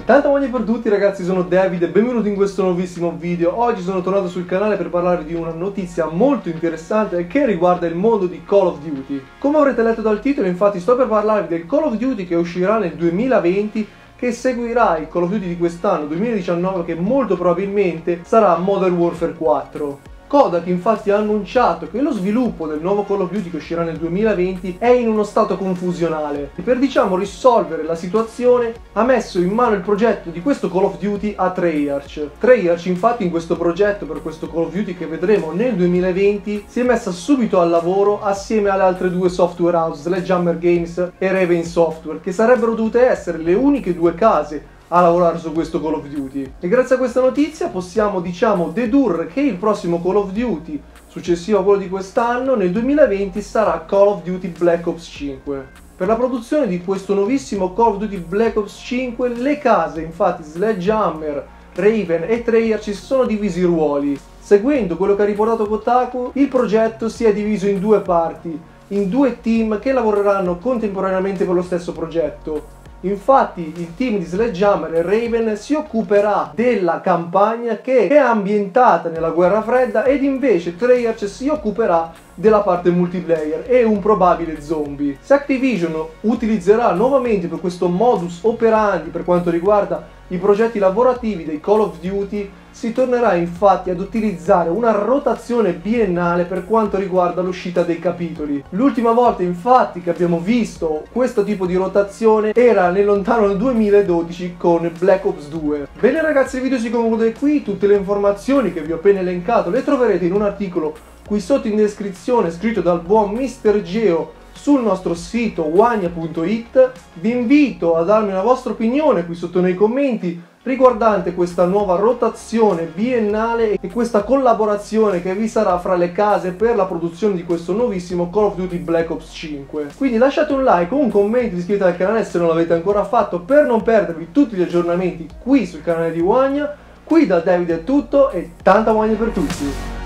Tanta voglia per tutti ragazzi, sono David e benvenuti in questo nuovissimo video. Oggi sono tornato sul canale per parlarvi di una notizia molto interessante che riguarda il mondo di Call of Duty. Come avrete letto dal titolo, infatti sto per parlarvi del Call of Duty che uscirà nel 2020, che seguirà il Call of Duty di quest'anno 2019, che molto probabilmente sarà Modern Warfare 4. Kodak infatti ha annunciato che lo sviluppo del nuovo Call of Duty che uscirà nel 2020 è in uno stato confusionale e per risolvere la situazione ha messo in mano il progetto di questo Call of Duty a Treyarch. Treyarch infatti in questo progetto per questo Call of Duty che vedremo nel 2020 si è messa subito al lavoro assieme alle altre due software house, Sledgehammer Games e Raven Software, che sarebbero dovute essere le uniche due case a lavorare su questo Call of Duty. E grazie a questa notizia possiamo dedurre che il prossimo Call of Duty successivo a quello di quest'anno nel 2020 sarà Call of Duty Black Ops 5. Per la produzione di questo nuovissimo Call of Duty Black Ops 5 le case infatti Sledgehammer, Raven e Treyarch si sono divisi i ruoli. Seguendo quello che ha riportato Kotaku, il progetto si è diviso in due parti, in due team che lavoreranno contemporaneamente per lo stesso progetto. Infatti il team di Sledgehammer e Raven si occuperà della campagna che è ambientata nella guerra fredda ed invece Treyarch si occuperà della parte multiplayer e un probabile zombie. Se Activision utilizzerà nuovamente per questo modus operandi per quanto riguarda i progetti lavorativi dei Call of Duty, si tornerà infatti ad utilizzare una rotazione biennale per quanto riguarda l'uscita dei capitoli. L'ultima volta infatti che abbiamo visto questo tipo di rotazione era nel lontano 2012 con Black Ops 2. Bene ragazzi, il video si conclude qui, tutte le informazioni che vi ho appena elencato le troverete in un articolo qui sotto in descrizione scritto dal buon Mr. Geo sul nostro sito wagna.it. Vi invito a darmi una vostra opinione qui sotto nei commenti riguardante questa nuova rotazione biennale e questa collaborazione che vi sarà fra le case per la produzione di questo nuovissimo Call of Duty Black Ops 5. Quindi lasciate un like o un commento, iscrivetevi al canale se non l'avete ancora fatto per non perdervi tutti gli aggiornamenti qui sul canale di Wagna. Qui da David è tutto e tanta voglia per tutti!